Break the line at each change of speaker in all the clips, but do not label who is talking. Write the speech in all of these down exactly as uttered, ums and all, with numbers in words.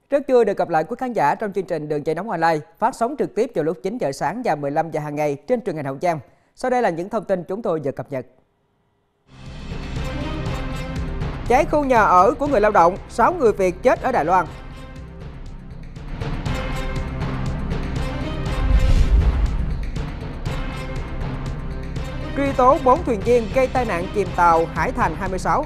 Rất vui được gặp lại quý khán giả trong chương trình Đường Dây Nóng Online, phát sóng trực tiếp vào lúc chín giờ sáng và mười lăm giờ hàng ngày trên truyền hình Hậu Giang. Sau đây là những thông tin chúng tôi vừa cập nhật. Cháy khu nhà ở của người lao động, sáu người Việt chết ở Đài Loan. Truy tố bốn thuyền viên gây tai nạn chìm tàu Hải Thành hai mươi sáu.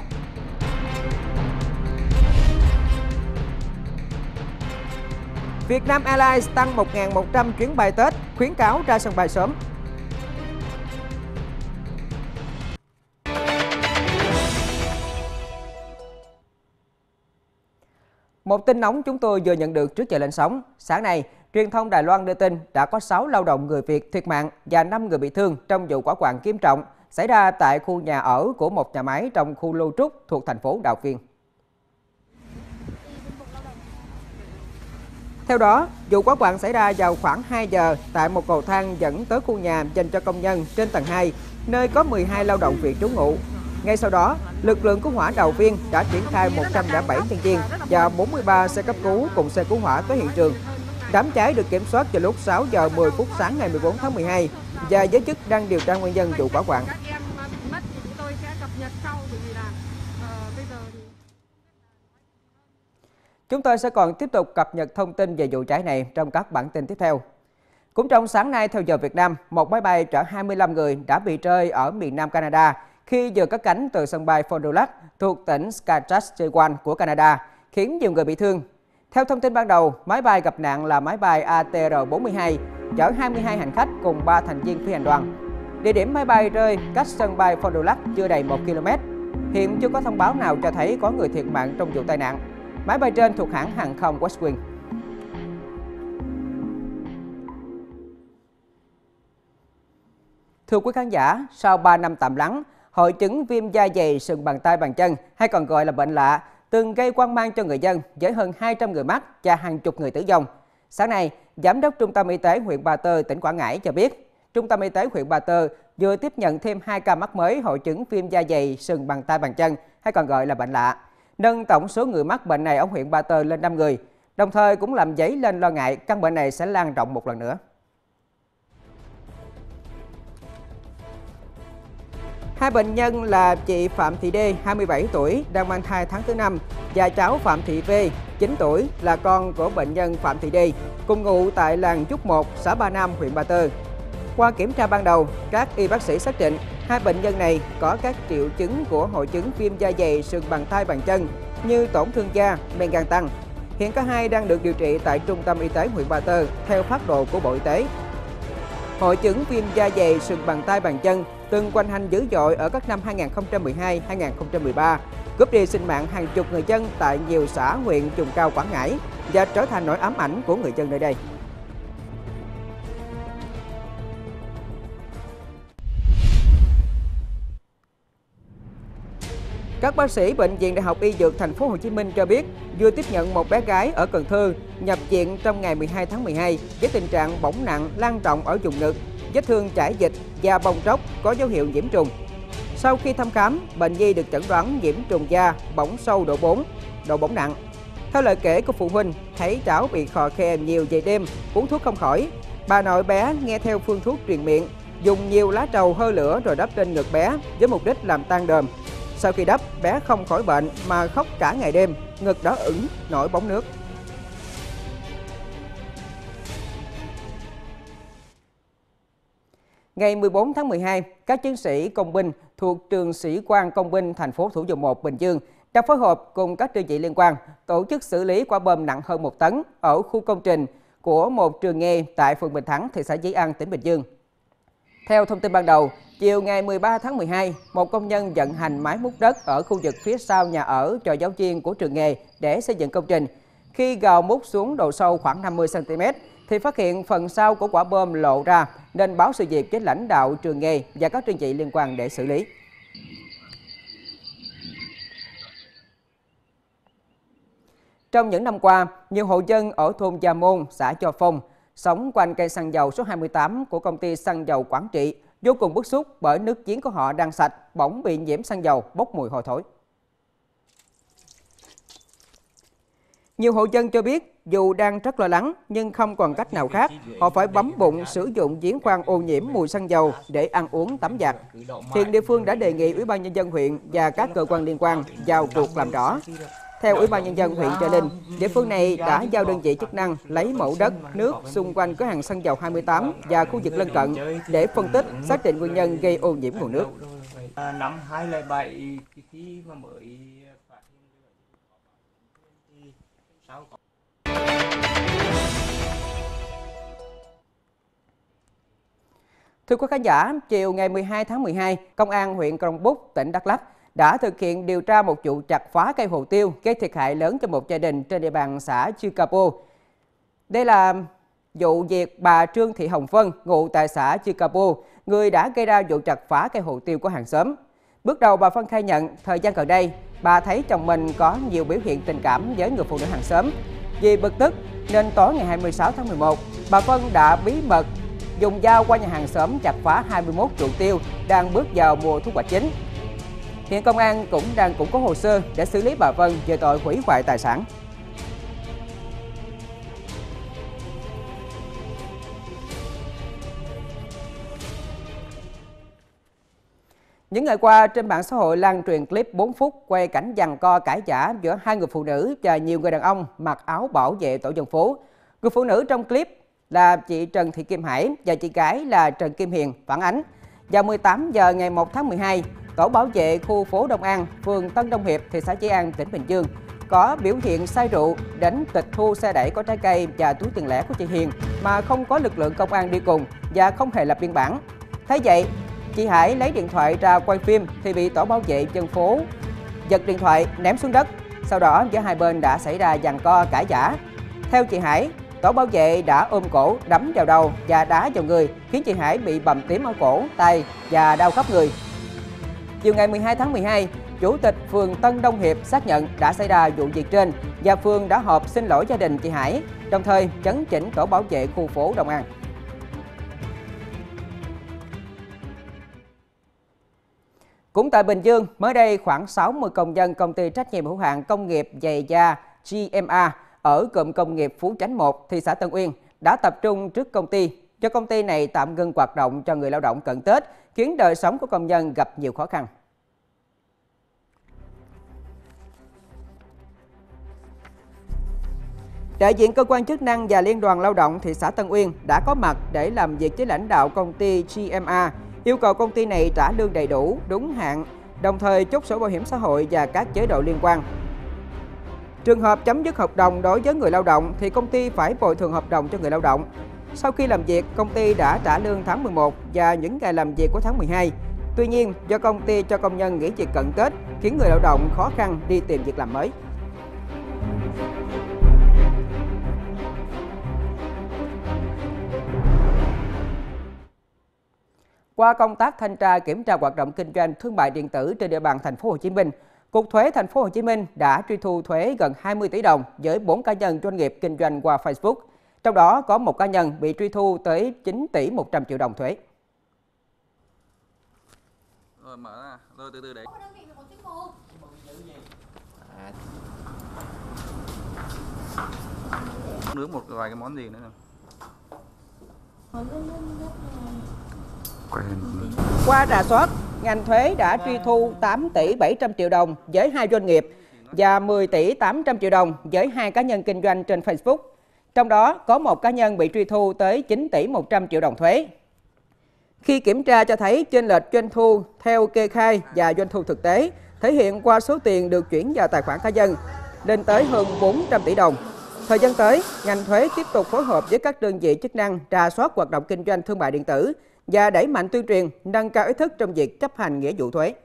Vietnam Airlines tăng một nghìn một trăm chuyến bay Tết, khuyến cáo ra sân bay sớm. Một tin nóng chúng tôi vừa nhận được trước giờ lên sóng. Sáng nay, truyền thông Đài Loan đưa tin đã có sáu lao động người Việt thiệt mạng và năm người bị thương trong vụ hỏa hoạn nghiêm trọng xảy ra tại khu nhà ở của một nhà máy trong khu lưu trú thuộc thành phố Đào Viên. Theo đó, vụ hỏa hoạn xảy ra vào khoảng hai giờ tại một cầu thang dẫn tới khu nhà dành cho công nhân trên tầng hai, nơi có mười hai lao động Việt trú ngụ. Ngay sau đó, lực lượng cứu hỏa Đào Viên đã triển khai một trăm lẻ bảy nhân viên và bốn mươi ba xe cấp cứu cùng xe cứu hỏa tới hiện trường. Đám cháy được kiểm soát vào lúc sáu giờ mười phút sáng ngày mười bốn tháng mười hai và giới chức đang điều tra nguyên nhân vụ hỏa hoạn. Chúng tôi sẽ còn tiếp tục cập nhật thông tin về vụ cháy này trong các bản tin tiếp theo. Cũng trong sáng nay theo giờ Việt Nam, một máy bay chở hai mươi lăm người đã bị rơi ở miền Nam Canada khi vừa cất cánh từ sân bay Fond du Lac thuộc tỉnh Saskatchewan của Canada, khiến nhiều người bị thương. Theo thông tin ban đầu, máy bay gặp nạn là máy bay A T R bốn mươi hai, chở hai mươi hai hành khách cùng ba thành viên phi hành đoàn. Địa điểm máy bay rơi cách sân bay Fond du Lac chưa đầy một ki lô mét. Hiện chưa có thông báo nào cho thấy có người thiệt mạng trong vụ tai nạn. Máy bay trên thuộc hãng hàng không Westwing. Thưa quý khán giả, sau ba năm tạm lắng, hội chứng viêm da dày sừng bàn tay bàn chân hay còn gọi là bệnh lạ từng gây hoang mang cho người dân với hơn hai trăm người mắc và hàng chục người tử vong. Sáng nay, Giám đốc Trung tâm Y tế huyện Ba Tơ, tỉnh Quảng Ngãi cho biết, Trung tâm Y tế huyện Ba Tơ vừa tiếp nhận thêm hai ca mắc mới hội chứng viêm da dày sừng bàn tay bàn chân hay còn gọi là bệnh lạ, nâng tổng số người mắc bệnh này ở huyện Ba Tơ lên năm người, đồng thời cũng làm dấy lên lo ngại căn bệnh này sẽ lan rộng một lần nữa. Hai bệnh nhân là chị Phạm Thị D, hai mươi bảy tuổi, đang mang thai tháng thứ năm, và cháu Phạm Thị V, chín tuổi, là con của bệnh nhân Phạm Thị D, cùng ngụ tại làng Trúc một, xã Ba Nam, huyện Ba Tơ. Qua kiểm tra ban đầu, các y bác sĩ xác định hai bệnh nhân này có các triệu chứng của hội chứng viêm da dày sừng bàn tay bàn chân như tổn thương da, men gan tăng. Hiện cả hai đang được điều trị tại Trung tâm Y tế huyện Ba Tơ theo phác đồ của Bộ Y tế. Hội chứng viêm da dày sừng bàn tay bàn chân từng hoành hành dữ dội ở các năm hai nghìn không trăm mười hai đến hai nghìn không trăm mười ba, cướp đi sinh mạng hàng chục người dân tại nhiều xã huyện vùng cao Quảng Ngãi và trở thành nỗi ám ảnh của người dân nơi đây. Các bác sĩ Bệnh viện Đại học Y Dược Thành phố Hồ Chí Minh cho biết vừa tiếp nhận một bé gái ở Cần Thơ nhập viện trong ngày mười hai tháng mười hai với tình trạng bỏng nặng lan rộng ở vùng ngực, vết thương chảy dịch và bong tróc có dấu hiệu nhiễm trùng. Sau khi thăm khám, bệnh nhi được chẩn đoán nhiễm trùng da, bỏng sâu độ bốn, độ bỏng nặng. Theo lời kể của phụ huynh, thấy cháu bị khò khè nhiều về đêm, uống thuốc không khỏi. Bà nội bé nghe theo phương thuốc truyền miệng, dùng nhiều lá trầu hơi lửa rồi đắp trên ngực bé với mục đích làm tan đờm. Sau khi đắp, bé không khỏi bệnh mà khóc cả ngày đêm, ngực đỏ ửng, nổi bóng nước. Ngày mười bốn tháng mười hai, các chiến sĩ công binh thuộc trường sĩ quan công binh thành phố Thủ Dầu Một, Bình Dương đã phối hợp cùng các đơn vị liên quan tổ chức xử lý quả bom nặng hơn một tấn ở khu công trình của một trường nghề tại phường Bình Thắng, thị xã Dĩ An, tỉnh Bình Dương. Theo thông tin ban đầu, chiều ngày mười ba tháng mười hai, một công nhân vận hành máy múc đất ở khu vực phía sau nhà ở cho giáo viên của trường nghề để xây dựng công trình. Khi gào múc xuống độ sâu khoảng năm mươi xăng ti mét, thì phát hiện phần sau của quả bom lộ ra nên báo sự việc với lãnh đạo trường nghề và các đơn vị liên quan để xử lý. Trong những năm qua, nhiều hộ dân ở thôn Gia Môn, xã Cho Phong sống quanh cây xăng dầu số hai mươi tám của công ty xăng dầu Quảng Trị vô cùng bức xúc bởi nước giếng của họ đang sạch bỗng bị nhiễm xăng dầu bốc mùi hôi thối. Nhiều hộ dân cho biết dù đang rất lo lắng nhưng không còn cách nào khác, họ phải bấm bụng sử dụng giếng khoan ô nhiễm mùi xăng dầu để ăn uống tắm giặt. Hiện địa phương đã đề nghị Ủy ban Nhân dân huyện và các cơ quan liên quan vào cuộc làm rõ. Theo Ủy ban Nhân dân huyện Trà Linh, địa phương này đã giao đơn vị chức năng lấy mẫu đất, nước xung quanh cửa hàng xăng dầu hai mươi tám và khu vực lân cận để phân tích, xác định nguyên nhân gây ô nhiễm nguồn nước.
Năm hai không không bảy khi mà mới phát hiện sau có
Thưa quý khán giả, chiều ngày mười hai tháng mười hai, Công an huyện Crong Búc, tỉnh Đắk Lắk đã thực hiện điều tra một vụ chặt phá cây hồ tiêu gây thiệt hại lớn cho một gia đình trên địa bàn xã Chư Capo. Đây là vụ việc bà Trương Thị Hồng Vân, ngụ tại xã Chư Capo, người đã gây ra vụ chặt phá cây hồ tiêu của hàng xóm. Bước đầu bà Vân khai nhận, thời gian gần đây, bà thấy chồng mình có nhiều biểu hiện tình cảm với người phụ nữ hàng xóm. Vì bực tức nên tối ngày hai mươi sáu tháng mười một, bà Vân đã bí mật dùng dao qua nhà hàng xóm chặt phá hai mươi mốt ruộng tiêu đang bước vào mùa thu hoạch chính. Hiện công an cũng đang củng cố hồ sơ để xử lý bà Vân về tội hủy hoại tài sản. Những ngày qua, trên mạng xã hội lan truyền clip bốn phút quay cảnh giằng co cãi vã giữa hai người phụ nữ và nhiều người đàn ông mặc áo bảo vệ tổ dân phố. Người phụ nữ trong clip là chị Trần Thị Kim Hải và chị gái là Trần Kim Hiền phản ánh. Vào mười tám giờ ngày một tháng mười hai, tổ bảo vệ khu phố Đông An, phường Tân Đông Hiệp, thị xã Dĩ An, tỉnh Bình Dương có biểu hiện say rượu đến tịch thu xe đẩy có trái cây và túi tiền lẻ của chị Hiền mà không có lực lượng công an đi cùng và không hề lập biên bản. Thấy vậy, chị Hải lấy điện thoại ra quay phim thì bị tổ bảo vệ dân phố giật điện thoại ném xuống đất. Sau đó giữa hai bên đã xảy ra giằng co cãi vã. Theo chị Hải, tổ bảo vệ đã ôm cổ, đấm vào đầu và đá vào người, khiến chị Hải bị bầm tím ở cổ, tay và đau khắp người. Chiều ngày mười hai tháng mười hai, Chủ tịch phường Tân Đông Hiệp xác nhận đã xảy ra vụ việc trên và phường đã họp xin lỗi gia đình chị Hải, đồng thời chấn chỉnh tổ bảo vệ khu phố Đông An. Cũng tại Bình Dương, mới đây khoảng sáu mươi công nhân công ty trách nhiệm hữu hạn công nghiệp giày da G M A ở cụm công nghiệp Phú Chánh một, thị xã Tân Uyên đã tập trung trước công ty, cho công ty này tạm ngưng hoạt động cho người lao động cận Tết, khiến đời sống của công nhân gặp nhiều khó khăn. Đại diện cơ quan chức năng và Liên đoàn Lao động thị xã Tân Uyên đã có mặt để làm việc với lãnh đạo công ty G M A, yêu cầu công ty này trả lương đầy đủ, đúng hạn, đồng thời chốt sổ bảo hiểm xã hội và các chế độ liên quan. Trường hợp chấm dứt hợp đồng đối với người lao động thì công ty phải bồi thường hợp đồng cho người lao động. Sau khi làm việc, công ty đã trả lương tháng mười một và những ngày làm việc của tháng mười hai. Tuy nhiên, do công ty cho công nhân nghỉ việc cận Tết, khiến người lao động khó khăn đi tìm việc làm mới. Qua công tác thanh tra kiểm tra hoạt động kinh doanh thương mại điện tử trên địa bàn thành phố Hồ Chí Minh, Cục Thuế thành phố Hồ Chí Minh đã truy thu thuế gần hai mươi tỷ đồng với bốn cá nhân doanh nghiệp kinh doanh qua Facebook. Trong đó có một cá nhân bị truy thu tới chín tỷ một trăm triệu đồng thuế.
Rồi mở ra, rồi từ từ đấy. Nướng một vài cái món gì nữa.
Qua rà soát, ngành thuế đã truy thu tám tỷ bảy trăm triệu đồng với hai doanh nghiệp và mười tỷ tám trăm triệu đồng với hai cá nhân kinh doanh trên Facebook. Trong đó có một cá nhân bị truy thu tới chín tỷ một trăm triệu đồng thuế. Khi kiểm tra cho thấy chênh lệch doanh thu theo kê khai và doanh thu thực tế thể hiện qua số tiền được chuyển vào tài khoản cá nhân lên tới hơn bốn trăm tỷ đồng. Thời gian tới, ngành thuế tiếp tục phối hợp với các đơn vị chức năng rà soát hoạt động kinh doanh thương mại điện tử và đẩy mạnh tuyên truyền, nâng cao ý thức trong việc chấp hành nghĩa vụ thuế.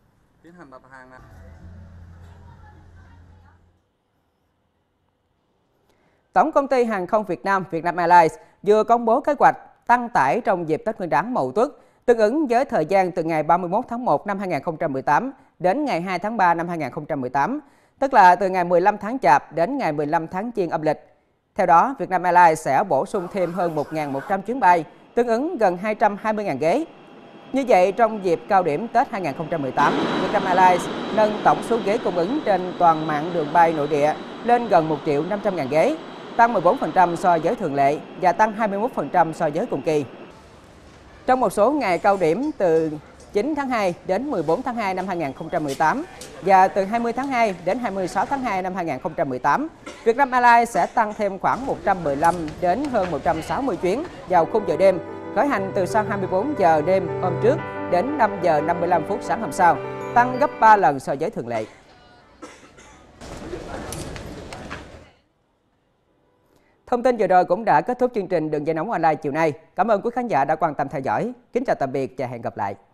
Tổng công ty Hàng không Việt Nam Vietnam Airlines vừa công bố kế hoạch tăng tải trong dịp Tết Nguyên đán Mậu Tuất, tương ứng với thời gian từ ngày ba mươi mốt tháng một năm hai nghìn không trăm mười tám đến ngày hai tháng ba năm hai nghìn không trăm mười tám, tức là từ ngày mười lăm tháng Chạp đến ngày mười lăm tháng Giêng âm lịch. Theo đó, Vietnam Airlines sẽ bổ sung thêm hơn một nghìn một trăm chuyến bay, tương ứng gần hai trăm hai mươi nghìn ghế. Như vậy, trong dịp cao điểm Tết hai nghìn không trăm mười tám, Vietnam Airlines nâng tổng số ghế cung ứng trên toàn mạng đường bay nội địa lên gần một triệu năm trăm ngàn ghế, tăng mười bốn phần trăm so với thường lệ và tăng hai mươi mốt phần trăm so với cùng kỳ. Trong một số ngày cao điểm từ chín tháng hai đến mười bốn tháng hai năm hai nghìn không trăm mười tám và từ hai mươi tháng hai đến hai mươi sáu tháng hai năm hai nghìn không trăm mười tám, Vietnam Airlines sẽ tăng thêm khoảng một trăm mười lăm đến hơn một trăm sáu mươi chuyến vào khung giờ đêm, khởi hành từ sau hai mươi bốn giờ đêm hôm trước đến năm giờ năm mươi lăm phút sáng hôm sau, tăng gấp ba lần so với thường lệ. Thông tin vừa rồi cũng đã kết thúc chương trình Đường dây nóng online chiều nay. Cảm ơn quý khán giả đã quan tâm theo dõi. Kính chào tạm biệt và hẹn gặp lại.